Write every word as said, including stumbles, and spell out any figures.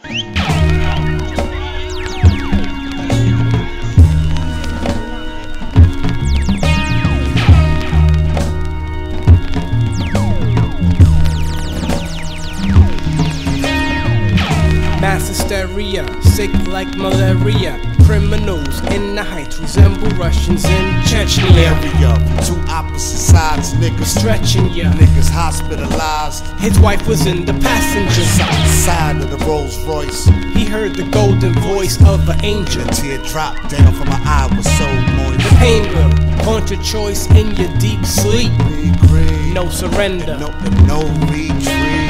Mass hysteria, sick like malaria. Criminals in the heights resemble Russians in Chechnya. Area, two opposite sides, niggas Stretching ya. Niggas hospitalized. His wife was in the passenger Side of the Rolls Royce. He heard the golden voice of an angel. A tear dropped down from my eye, was so moist. The pain will haunt your choice in your deep sleep. Green, green. No surrender. No, no retreat.